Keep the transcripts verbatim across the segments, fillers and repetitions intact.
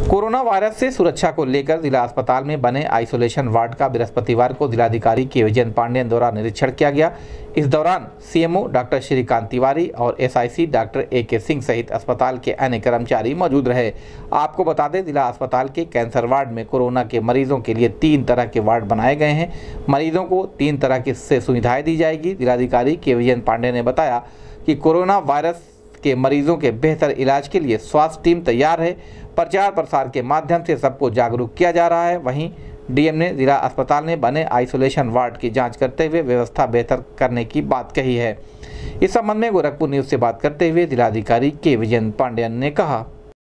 Corona virus से सुरक्षा को लेकर जिला अस्पताल में बने आइसोलेशन वार्ड का बृहस्पतिवार को जिलाधिकारी के विजयन पांडेयन द्वारा निरीक्षण किया गया। इस दौरान सीएमओ डॉक्टर श्रीकांत तिवारी और एसआईसी डॉक्टर ए के सिंह सहित अस्पताल के अन्य कर्मचारी मौजूद रहे। आपको बता दें, जिला अस्पताल के कैंसर वार्ड में कोरोना के मरीजों के लिए तीन तरह के वार्ड बनाए गए हैं। मरीजों को तीन तरह की से सुविधाएं दी जाएगी। जिलाधिकारी के विजयन पांडेयन ने बताया कि कोरोना वायरस के मरीजों के बेहतर इलाज के लिए स्वास्थ्य टीम तैयार है। प्रचार प्रसार के माध्यम से सबको जागरूक किया जा रहा है। वहीं डीएम ने जिला अस्पताल में बने आइसोलेशन वार्ड की जांच करते हुए व्यवस्था बेहतर करने की बात कही है। इस संबंध में गोरखपुर न्यूज से बात करते हुए जिलाधिकारी के विजयन पांडेयन ने कहा,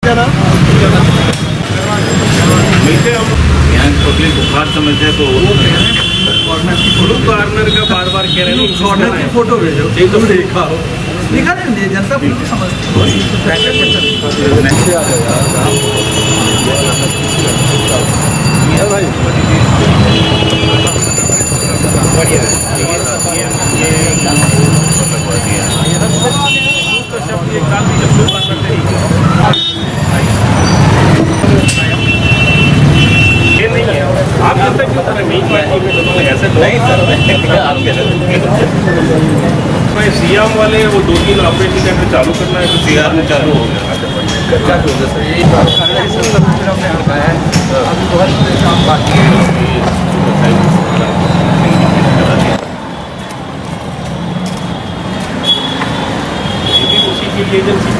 बुखार समस्या तो कॉर्नर का बार बार कह रहे हैं कॉर्नर की फोटो भेजो, एक तो देखा हो दिखा देंगे, जनता बिल्कुल समझती है भाई। बढ़िया ये नहीं है आप जब तक नहीं ऐसे नहीं सर सीएम वाले वो दो तीन ऑपरेशन थिएटर चालू करना है तो सीआर में चालू हो गया। चालू हो गया सर, यही बात हमने हटाया है। अभी बहुत काम बाकी है। ये भी उसी की एजेंसी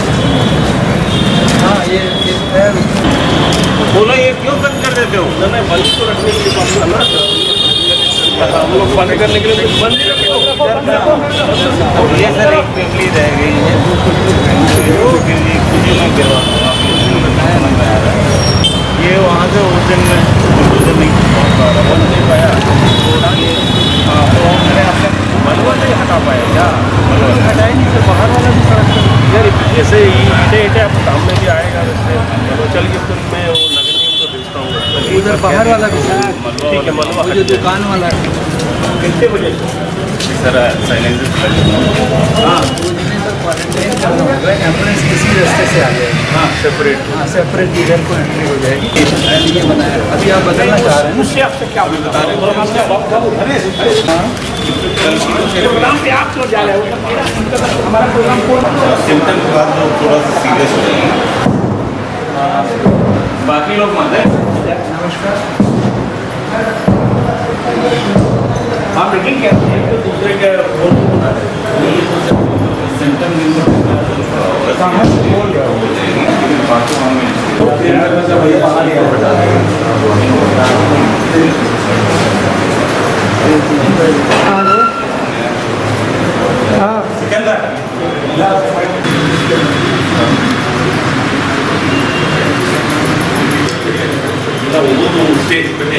हाँ ये है। बोलो ये क्यों बंद कर देते हो? ना नहीं बंद तो रखने के लिए ना हम लोग बंद करने के लिए बंद ही रखे ये सर एक पिछली रह गई है ये वहाँ से उस दिन में उधर नहीं पहुँच पा रहा बंद नहीं पाया तो मैंने अपने मलबा नहीं हटा पाया क्या मलबा हटाया नहीं फिर बाहर वाला भी सड़क यार ऐसे ही ईटे ईटे आपको काम में भी आएगा वैसे चलो चल के फिर मैं वो नगर निगम को भेजता हूँ उधर बाहर वाला भी ठीक है मलबा जो दुकान वाला कितने बजे सर साइलेंसर हाँ एम्बुलेंस किसी रास्ते से आ जाएगी हाँ सेपरेट हाँ सेपरेट इधर को एंट्री हो जाएगी। ये बताया अभी आप बदलना चाह रहे हैं उससे आपसे क्या बता रहे हैं आप क्यों जा रहे हो? हमारा प्रोग्राम सिम्टम के बाद लोग थोड़ा सा सीरियस हो जाएंगे, बाकी लोग मत है। नमस्कार आप लेकिन क्या तो दूसरे के सिम्टम स्टेज पे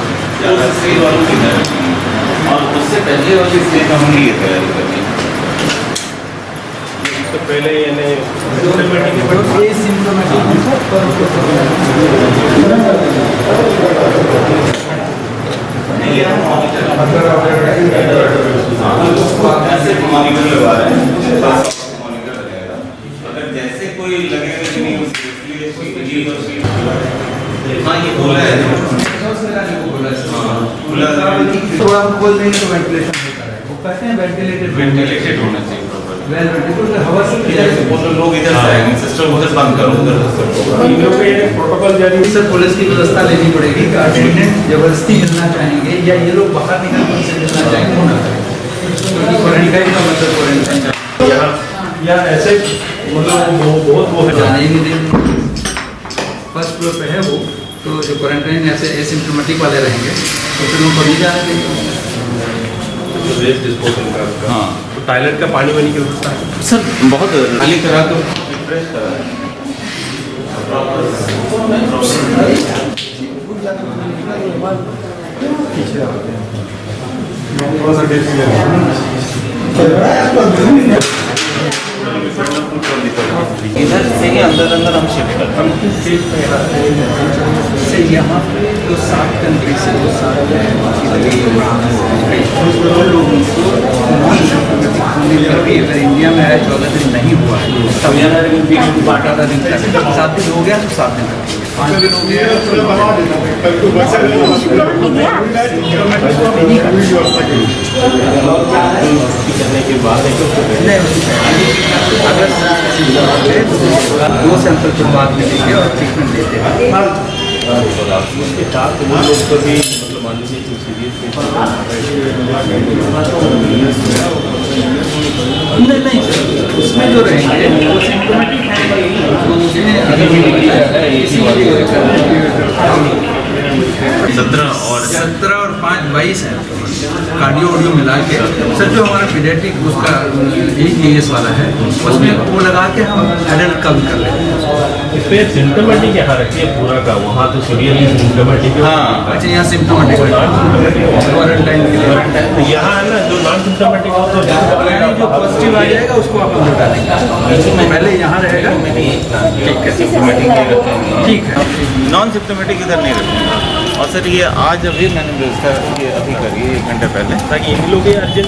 और उससे पहले वाली स्टेज हम नहीं तैयारी करनी तो पहले यानी अगर जैसे कोई लगेगा कि नहीं हाँ ये बोला है थोड़ा बोल देंगे तो वेंटिलेशन होता है वो कहते हैं वेंटिलेटेड वेंटिलेटेड होना चाहिए वेल वेंटिलेटेड हवा से वो लोग इधर से आएंगे सिस्टम उधर बंद करो उधर इन लोगों के प्रोटोकॉल जारी सर पुलिस की व्यवस्था लेनी पड़ेगी कि अटेंडेंट जबरदस्ती मिलना चाहेंगे या ये लोग बाहर निकल कर उनसे मिलना चाहेंगे वो ना करें क्वारंटाइन का मतलब क्वारंटाइन यहाँ या ऐसे मतलब वो बहुत वो जाने ही नहीं देंगे। फर्स्ट फ्लोर पे है वो तो जो क्वारंटाइन ऐसे एसिम्प्टोमेटिक वाले रहेंगे तो फिर उनको नहीं जाने देंगे। वेस्ट डिस्पोजल का हाँ तो टॉयलेट का पानी वानी की व्यवस्था है सर बहुत खाली करा तो फ्रेश करा इधर से ही अंदर अंदर हम शिफ्ट करते हैं यहाँ पे जो सात कंट्री से जो सात लोगों को अगर इंडिया में है चौदह दिन नहीं हुआ है तब अठारह दिन कर सात दिन हो गया तो सात दिन पाँच दिन हो गया करने के बाद अगर दो सैंपल के बाद में लेंगे और ट्रीटमेंट देते हैं उसके साथ वो लोग को भी मतलब मान लीजिए नहीं नहीं उसमें जो रहेंगे वो सिम्टोमेटिक है सत्रह और सत्रह और पाँच बाईस है कार्डियो ऑडियो मिला के सर जो हमारा पीडियाट्रिक उसका एक एस वाला है उसमें वो लगा के हम एडल्ट का भी कर लेते हैं। इस पर सिम्टोमेटिक यहाँ रखिए पूरा का वहाँ तो सीरियसली सिम्टोमेटिक हाँ अच्छा यहाँ सिम्टोमेटिक क्वारंटाइन के लिए यहाँ है ना जो नॉन सिम्टोमेटिक हो तो जो पॉजिटिव आ जाएगा उसको आप हम हटा देंगे पहले यहाँ रहेगा ठीक है सिम्टोमेटिक ठीक है नॉन सिम्टोमेटिक इधर नहीं रखेंगे। और सर ये आज अभी मैंने व्यवस्था ये अभी करी है एक घंटे पहले ताकि इन लोग अर्जेंट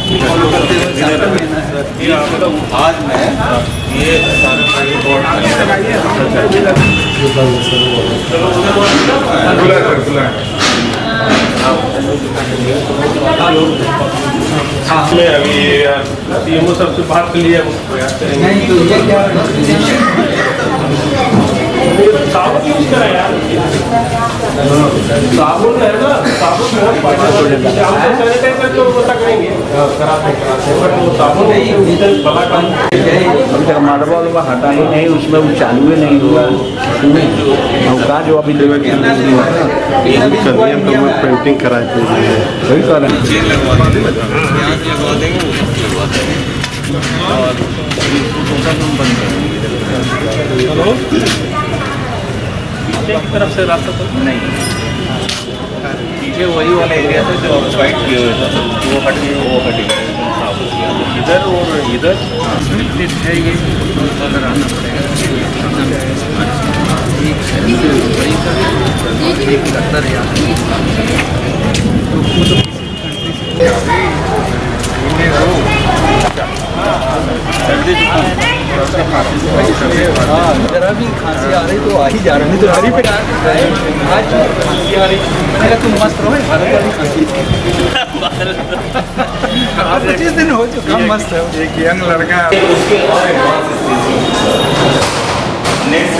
आज मैं ये सारा में अभी सीएमओ सबसे बात कर लिया नहीं तो ये क्या साबुन यूज करा यार साबुन है ना साबुन सैनिटाइजर जो पता करेंगे कराते कराते बट वो साबुन बड़ा काम अभी तक मार्बल हुआ हटा ही नहीं उसमें वो चालू ही नहीं हुआ का जो अभी पेंटिंग कराए थे वही कर रहे हैं हेलो की तरफ से रास्ता तो नहीं पीछे वही वाला एरिया था जो वाइट किए हुए था वो हट गए वो हट गए इधर और इधर है ये अगर आना पड़ेगा एक डॉक्टर यहाँ जरा भी खांसी आ रही तो आ ही जा रही नहीं तो हरी पे आज खांसी आ रही मैंने कहा तुम मस्त रहो भारत वाली खांसी पच्चीस दिन हो चुका मस्त है एक यंग लड़का नेक्स्ट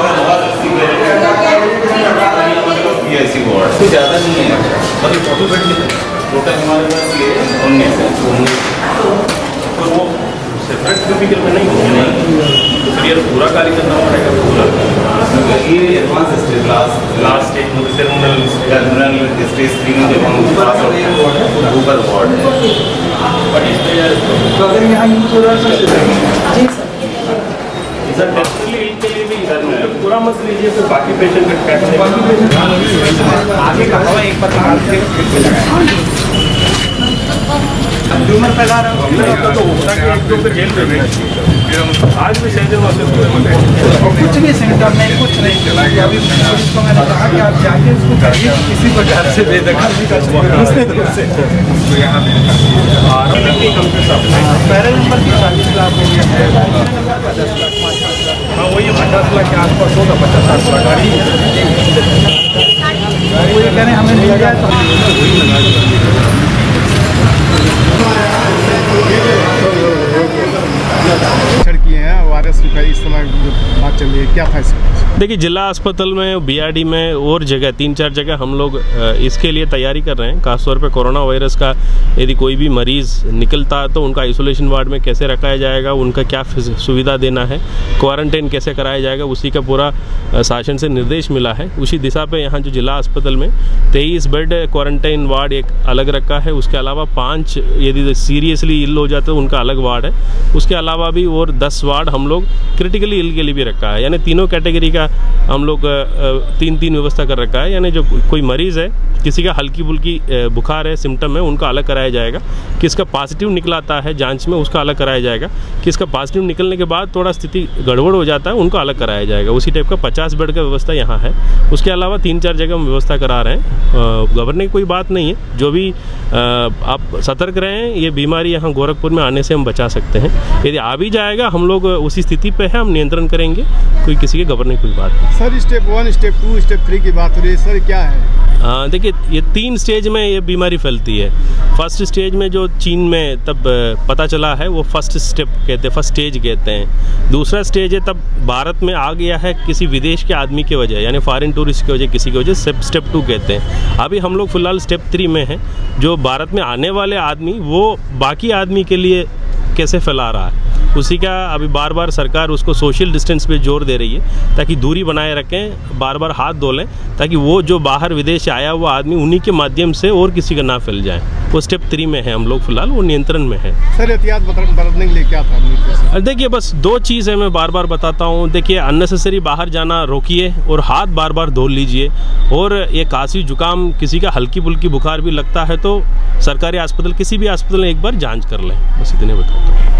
ऐसी वार्ड ज़्यादा नहीं है मतलब फोटो बेड टोटल हमारे पास ये उन्नीस है तो वो सेपरेट क्यूबिकल में नहीं होंगे तो फिर ये पूरा कार्य करना पड़ेगा पूरा ये advance stage last last stage में टर्मिनल टर्मिनल स्टेज थ्री में जब हम पास आउट ऊपर वार्ड है बट इसमें तो अगर यहाँ यूज हो रहा है सर डेफिनेटली इनके लिए भी इधर में पूरा मत लीजिए फिर बाकी पेशेंट कैसे आगे का हवा एक बार कंज्यूमर फैला रहा तो होता कि एक दो जेल में आज भी सेंटर वाले कुछ भी सिम्टम नहीं कुछ नहीं चला कि अभी पुलिस को मैंने कहा कि आप जाके इसको करिए किसी प्रकार से बेदखल नहीं कर सकते तो यहाँ पहले नंबर की चालीस लाख हो गया है दस लाख पाँच लाख हाँ वही पचास लाख के आसपास होगा पचास साठ लाख गाड़ी वो ये कह रहे हैं हमें मिल जाए तो किए हैं वायरस का इस समय बात चल रही है क्या था इसमें? देखिए जिला अस्पताल में बीआरडी में और जगह तीन चार जगह हम लोग इसके लिए तैयारी कर रहे हैं। खासतौर पे कोरोना वायरस का यदि कोई भी मरीज़ निकलता है तो उनका आइसोलेशन वार्ड में कैसे रखाया जाएगा, उनका क्या सुविधा देना है, क्वारंटाइन कैसे कराया जाएगा, उसी का पूरा शासन से निर्देश मिला है। उसी दिशा पे यहाँ जो जिला अस्पताल में तेईस बेड क्वारंटाइन वार्ड एक अलग रखा है। उसके अलावा पाँच यदि सीरियसली इल हो जाते तो उनका अलग वार्ड है। उसके अलावा भी और दस वार्ड हम लोग लोग क्रिटिकली इल के लिए भी रखा है, यानी तीनों कैटेगरी का हम लोग तीन तीन व्यवस्था कर रखा है। यानी जो कोई मरीज़ है, किसी का हल्की फुल्की बुखार है, सिम्टम है, उनका अलग कराया जाएगा। किसका पॉजिटिव निकलाता है जांच में, उसका अलग कराया जाएगा। किसका पॉजिटिव निकलने के बाद थोड़ा स्थिति गड़बड़ हो जाता है, उनको अलग कराया जाएगा। उसी टाइप का पचास बेड का व्यवस्था यहाँ है। उसके अलावा तीन चार जगह हम व्यवस्था करा रहे हैं। घबराने की कोई बात नहीं है, जो भी आ, आप सतर्क रहें, ये बीमारी यहाँ गोरखपुर में आने से हम बचा सकते हैं। यदि आ भी जाएगा, हम लोग उसी स्थिति पे है, हम नियंत्रण करेंगे, कोई किसी के घबराने की कोई बात नहीं। Sir step one, step two, step three की बात हो रही है सर, क्या है? देखिए, ये तीन स्टेज में ये बीमारी फैलती है। फर्स्ट स्टेज में जो चीन में तब पता चला है वो फर्स्ट स्टेप कहते हैं, फर्स्ट स्टेज कहते हैं। दूसरा स्टेज है तब भारत में आ गया है किसी विदेश के आदमी की वजह, यानी फॉरेन टूरिस्ट की वजह, किसी की वजह, स्टेप स्टेप टू कहते हैं। अभी हम लोग फिलहाल स्टेप थ्री में हैं, जो भारत में आने वाले आदमी वो बाकी आदमी के लिए कैसे फैला रहा है, उसी का अभी बार बार सरकार उसको सोशल डिस्टेंस पे जोर दे रही है, ताकि दूरी बनाए रखें, बार बार हाथ धो लें, ताकि वो जो बाहर विदेश से आया हुआ आदमी उन्हीं के माध्यम से और किसी का ना फैल जाए। वो स्टेप थ्री में है हम लोग फिलहाल, वो नियंत्रण में है। सर एहतियात बरतने के लिए क्या था? देखिए, बस दो चीज़ है, मैं बार बार बताता हूँ। देखिए, अननेसेसरी बाहर जाना रोकिए और हाथ बार बार धो लीजिए। और ये खांसी जुकाम, किसी का हल्की फुल्की बुखार भी लगता है तो सरकारी अस्पताल, किसी भी अस्पताल में एक बार जांच कर लें। बस इतने बताता हूँ।